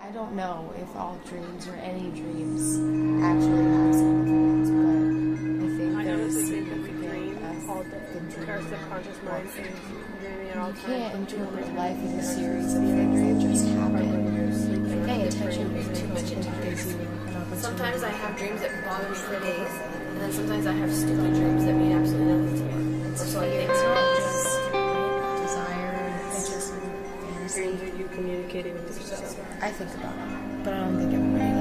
I don't know if all dreams or any dreams actually have significance, but I think I there is honestly think that we significant dream all day. Our subconscious mind is dreaming at all you times. can't interpret life as a series of things that just happen. If you pay attention too much into things, Sometimes I have dreams that bother me for days, and then sometimes I have stupid dreams that mean absolutely nothing to me. Or so I think. It's not just desire, it's just fantasy. Dreams are you communicating with yourself. I think about it, but I don't think everybody